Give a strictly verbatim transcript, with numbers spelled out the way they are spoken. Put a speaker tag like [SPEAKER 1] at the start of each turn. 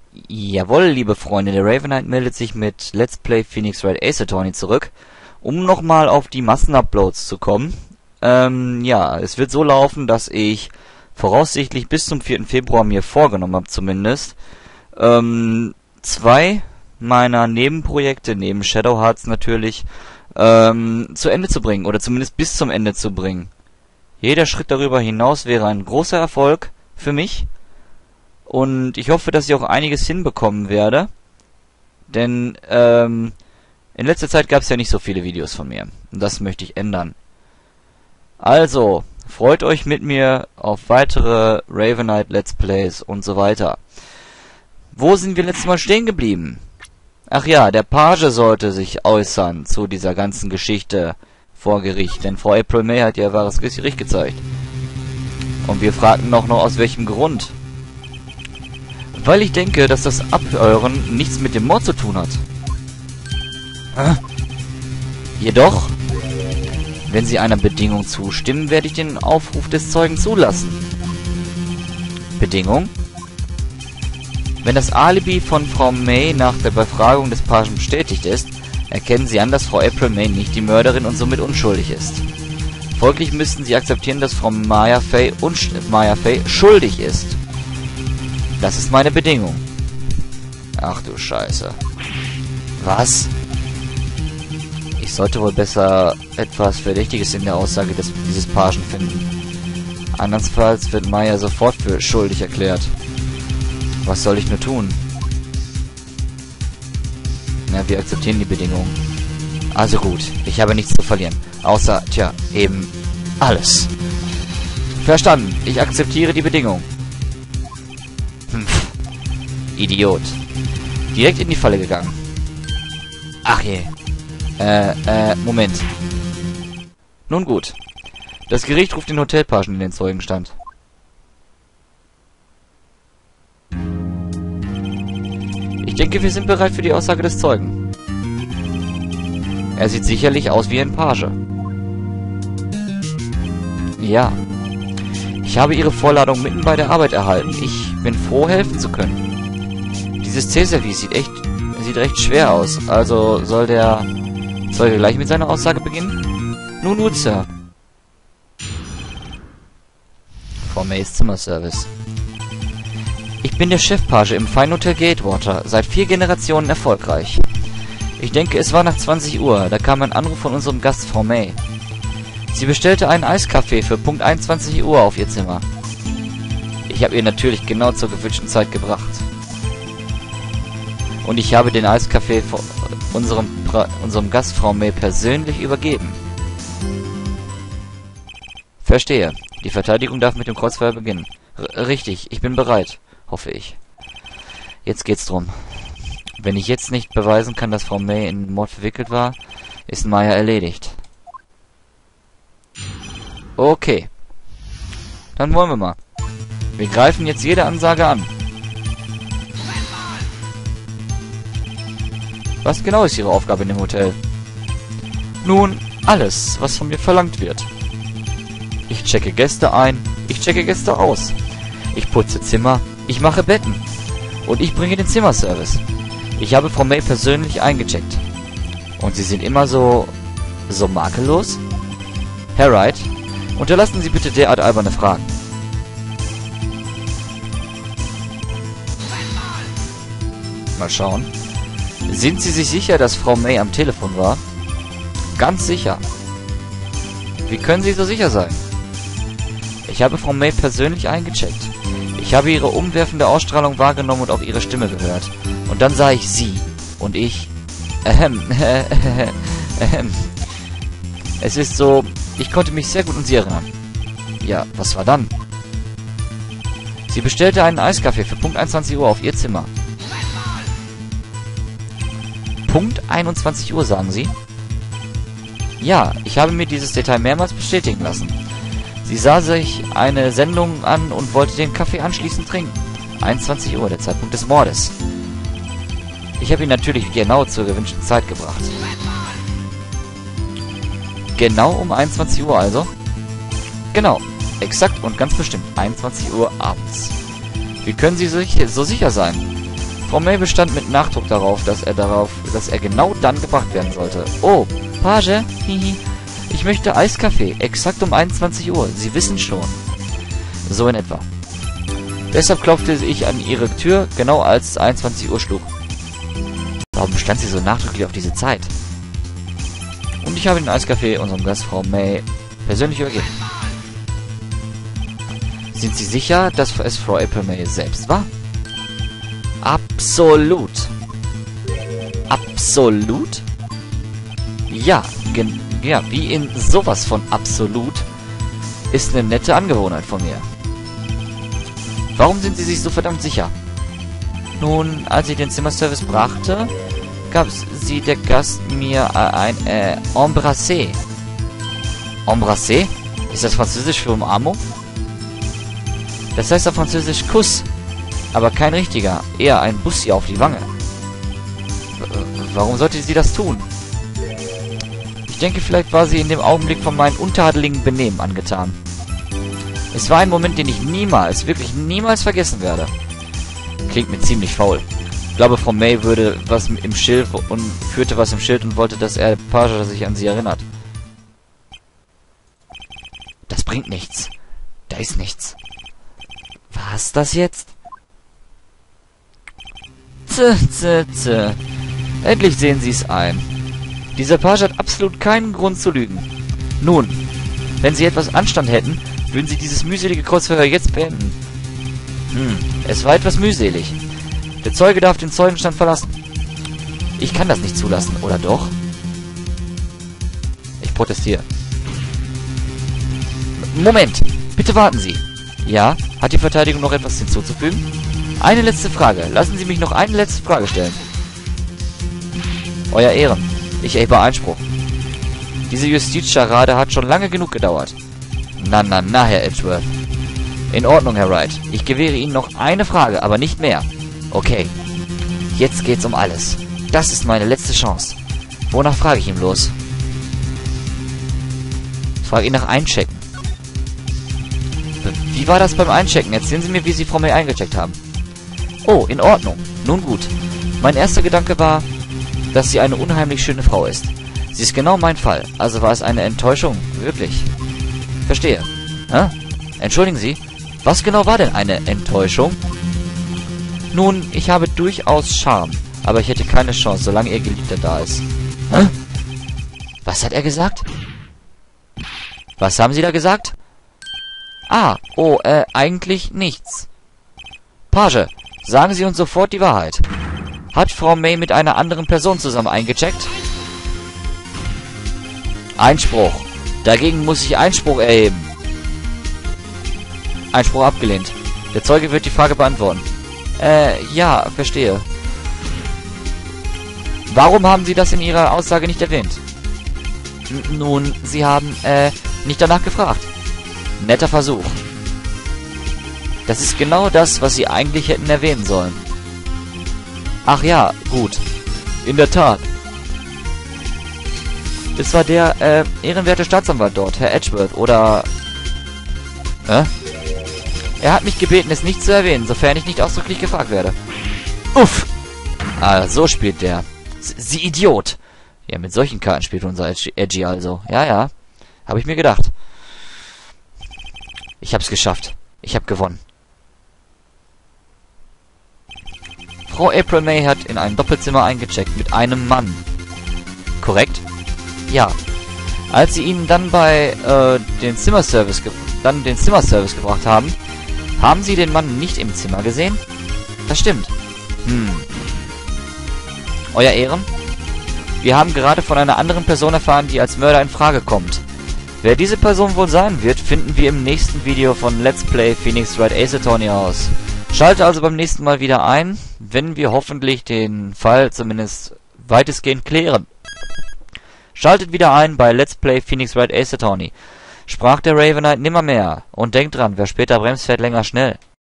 [SPEAKER 1] Jawohl, liebe Freunde, der Ravenite meldet sich mit Let's Play Phoenix Wright Ace Attorney zurück, um nochmal auf die Massenuploads zu kommen. Ähm, ja, es wird so laufen, dass ich voraussichtlich bis zum vierten Februar mir vorgenommen habe zumindest, ähm, zwei meiner Nebenprojekte, neben Shadow Hearts natürlich, ähm, zu Ende zu bringen, oder zumindest bis zum Ende zu bringen. Jeder Schritt darüber hinaus wäre ein großer Erfolg für mich. Und ich hoffe, dass ich auch einiges hinbekommen werde. Denn ähm, in letzter Zeit gab es ja nicht so viele Videos von mir. Und das möchte ich ändern. Also, freut euch mit mir auf weitere Ravenite Let's Plays und so weiter. Wo sind wir letztes Mal stehen geblieben? Ach ja, der Page sollte sich äußern zu dieser ganzen Geschichte vor Gericht. Denn Frau April May hat ihr wahres Gesicht gezeigt. Und wir fragten noch noch aus welchem Grund. Weil ich denke, dass das Abhören nichts mit dem Mord zu tun hat. Hä? Jedoch, wenn Sie einer Bedingung zustimmen, werde ich den Aufruf des Zeugen zulassen. Bedingung? Wenn das Alibi von Frau May nach der Befragung des Pagen bestätigt ist, erkennen Sie an, dass Frau April May nicht die Mörderin und somit unschuldig ist. Folglich müssten Sie akzeptieren, dass Frau Maya Fey, Maya Fey schuldig ist. Das ist meine Bedingung. Ach du Scheiße. Was? Ich sollte wohl besser etwas Verdächtiges in der Aussage des, dieses Pagen finden. Andernfalls wird Maya sofort für schuldig erklärt. Was soll ich nur tun? Na, wir akzeptieren die Bedingungen. Also gut, ich habe nichts zu verlieren. Außer, tja, eben alles. Verstanden, ich akzeptiere die Bedingung. Hm. Idiot. Direkt in die Falle gegangen. Ach je. Äh, äh, Moment. Nun gut. Das Gericht ruft den Hotelpagen in den Zeugenstand. Ich denke, wir sind bereit für die Aussage des Zeugen. Er sieht sicherlich aus wie ein Page. Ja. Ich habe Ihre Vorladung mitten bei der Arbeit erhalten. Ich bin froh, helfen zu können. Dieses C-Service sieht echt, sieht recht schwer aus. Also soll der Zeuge gleich mit seiner Aussage beginnen? Nun gut, Sir. Frau Mays Zimmerservice. Ich bin der Chefpage im Fine Hotel Gatewater, seit vier Generationen erfolgreich. Ich denke, es war nach zwanzig Uhr, da kam ein Anruf von unserem Gast, Frau May. Sie bestellte einen Eiskaffee für Punkt einundzwanzig Uhr auf ihr Zimmer. Ich habe ihr natürlich genau zur gewünschten Zeit gebracht. Und ich habe den Eiskaffee von unserem, unserem Gast, Frau May, persönlich übergeben. Verstehe. Die Verteidigung darf mit dem Kreuzfeuer beginnen. R- richtig, ich bin bereit. Hoffe ich. Jetzt geht's drum. Wenn ich jetzt nicht beweisen kann, dass Frau May in den Mord verwickelt war, ist Maya erledigt. Okay. Dann wollen wir mal. Wir greifen jetzt jede Ansage an. Was genau ist Ihre Aufgabe in dem Hotel? Nun, alles, was von mir verlangt wird. Ich checke Gäste ein, ich checke Gäste aus. Ich putze Zimmer, ich mache Betten. Und ich bringe den Zimmerservice. Ich habe Frau May persönlich eingecheckt. Und Sie sind immer so... so makellos? Herr Wright, unterlassen Sie bitte derart alberne Fragen. Mal schauen. Sind Sie sich sicher, dass Frau May am Telefon war? Ganz sicher. Wie können Sie so sicher sein? Ich habe Frau May persönlich eingecheckt. Ich habe ihre umwerfende Ausstrahlung wahrgenommen und auch ihre Stimme gehört. Und dann sah ich sie. Und ich... Ahem. Ahem. Es ist so... Ich konnte mich sehr gut an sie erinnern. Ja, was war dann? Sie bestellte einen Eiskaffee für Punkt einundzwanzig Uhr auf ihr Zimmer. Punkt einundzwanzig Uhr, sagen Sie? Ja, ich habe mir dieses Detail mehrmals bestätigen lassen. Sie sah sich eine Sendung an und wollte den Kaffee anschließend trinken. einundzwanzig Uhr, der Zeitpunkt des Mordes. Ich habe ihn natürlich genau zur gewünschten Zeit gebracht. Genau um einundzwanzig Uhr also? Genau, exakt und ganz bestimmt einundzwanzig Uhr abends. Wie können Sie sich so sicher sein? Frau May bestand mit Nachdruck darauf, dass er darauf, dass er genau dann gebracht werden sollte. Oh, Page, hihi. Ich möchte Eiskaffee, exakt um einundzwanzig Uhr. Sie wissen schon. So in etwa. Deshalb klopfte ich an ihre Tür, genau als es einundzwanzig Uhr schlug. Warum bestand sie so nachdrücklich auf diese Zeit? Und ich habe den Eiskaffee unserem Gast Frau May persönlich übergeben. Sind Sie sicher, dass es Frau April May selbst war? Absolut. Absolut? Ja, gen ja, wie in sowas von absolut ist eine nette Angewohnheit von mir. Warum sind Sie sich so verdammt sicher? Nun, als ich den Zimmerservice brachte, gab sie der Gast mir äh, ein äh, Embrassé. Embrassé? Ist das Französisch für Umarmung? Das heißt auf Französisch Kuss, aber kein richtiger, eher ein Bussi auf die Wange. W warum sollte sie das tun? Ich denke, vielleicht war sie in dem Augenblick von meinem untadeligen Benehmen angetan. Es war ein Moment, den ich niemals, wirklich niemals vergessen werde. Klingt mir ziemlich faul. Ich glaube, Frau May würde was im Schild und führte was im Schild und wollte, dass er Page sich an sie erinnert. Das bringt nichts. Da ist nichts. Was das jetzt? Tse, tse, tse. Endlich sehen Sie es ein. Dieser Page hat absolut keinen Grund zu lügen. Nun, wenn Sie etwas Anstand hätten, würden Sie dieses mühselige Kreuzverhör jetzt beenden. Hm, es war etwas mühselig. Der Zeuge darf den Zeugenstand verlassen. Ich kann das nicht zulassen, oder doch? Ich protestiere. Moment, bitte warten Sie. Ja, hat die Verteidigung noch etwas hinzuzufügen? Eine letzte Frage. Lassen Sie mich noch eine letzte Frage stellen. Euer Ehren, ich erhebe Einspruch. Diese Justizscharade hat schon lange genug gedauert. Na, na, na, Herr Edgeworth. In Ordnung, Herr Wright. Ich gewähre Ihnen noch eine Frage, aber nicht mehr. Okay. Jetzt geht's um alles. Das ist meine letzte Chance. Wonach frage ich ihn bloß? Ich frage ihn nach Einchecken. Wie war das beim Einchecken? Erzählen Sie mir, wie Sie Frau May eingecheckt haben. Oh, in Ordnung. Nun gut. Mein erster Gedanke war, dass sie eine unheimlich schöne Frau ist. Sie ist genau mein Fall. Also war es eine Enttäuschung. Wirklich. Verstehe. Hä? Entschuldigen Sie, was genau war denn eine Enttäuschung? Nun, ich habe durchaus Charme, aber ich hätte keine Chance, solange Ihr Geliebter da ist. Hä? Was hat er gesagt? Was haben Sie da gesagt? Ah, oh, äh, eigentlich nichts. Page, sagen Sie uns sofort die Wahrheit. Hat Frau May mit einer anderen Person zusammen eingecheckt? Einspruch. Dagegen muss ich Einspruch erheben. Einspruch abgelehnt. Der Zeuge wird die Frage beantworten. Äh, ja, verstehe. Warum haben Sie das in Ihrer Aussage nicht erwähnt? N- nun, Sie haben, äh, nicht danach gefragt. Netter Versuch. Das ist genau das, was Sie eigentlich hätten erwähnen sollen. Ach ja, gut. In der Tat. Es war der, äh, ehrenwerte Staatsanwalt dort, Herr Edgeworth, oder... Hä? Er hat mich gebeten, es nicht zu erwähnen, sofern ich nicht ausdrücklich gefragt werde. Uff! Ah, so spielt der. S Sie Idiot! Ja, mit solchen Karten spielt unser Edgy also. Ja, ja. Habe ich mir gedacht. Ich hab's geschafft. Ich hab gewonnen. Frau April May hat in ein Doppelzimmer eingecheckt mit einem Mann. Korrekt? Ja. Als sie ihn dann bei äh, den Zimmerservice dann den Zimmerservice gebracht haben, haben sie den Mann nicht im Zimmer gesehen? Das stimmt. Hm. Euer Ehren? Wir haben gerade von einer anderen Person erfahren, die als Mörder in Frage kommt. Wer diese Person wohl sein wird, finden wir im nächsten Video von Let's Play Phoenix Wright Ace Attorney aus. Schalte also beim nächsten Mal wieder ein, wenn wir hoffentlich den Fall zumindest weitestgehend klären. Schaltet wieder ein bei Let's Play Phoenix Wright Ace Attorney. Sprach der Raven Knight nimmermehr. Und denkt dran, wer später bremst, fährt länger schnell.